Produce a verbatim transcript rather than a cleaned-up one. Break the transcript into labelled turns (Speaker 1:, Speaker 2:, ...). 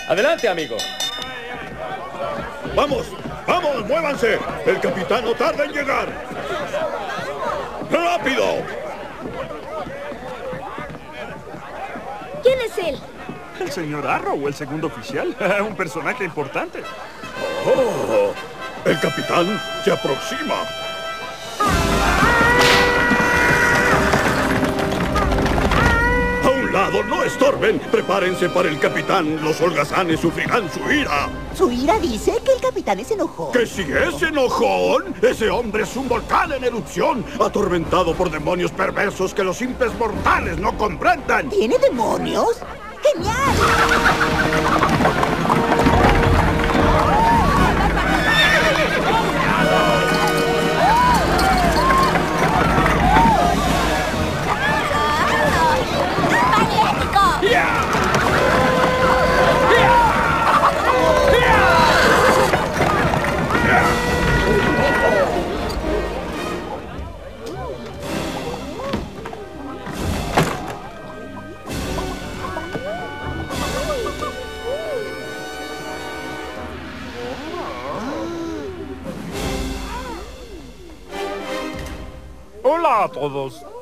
Speaker 1: Adelante, amigo.
Speaker 2: ¡Vamos! ¡Vamos! ¡Muévanse! ¡El capitán no tarda en llegar! ¡Rápido!
Speaker 3: ¿Quién es él?
Speaker 4: El señor Arrow, el segundo oficial. Un personaje importante.
Speaker 2: ¡Oh! El capitán se aproxima. ¡A un lado! ¡No estorben! ¡Prepárense para el capitán! ¡Los holgazanes sufrirán su ira!
Speaker 5: ¿Su ira dice que el capitán es enojón?
Speaker 2: ¿Que si es enojón? Ese hombre es un volcán en erupción, atormentado por demonios perversos que los simples mortales no comprendan.
Speaker 5: ¿Tiene demonios? ¡Genial!
Speaker 4: Hola a todos.